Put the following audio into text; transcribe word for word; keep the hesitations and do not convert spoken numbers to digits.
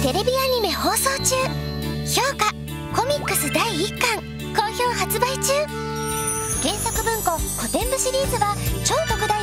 テレビアニメ放送中。評価コミックスだいいっかん好評発売中。原作文庫古典部シリーズは超特大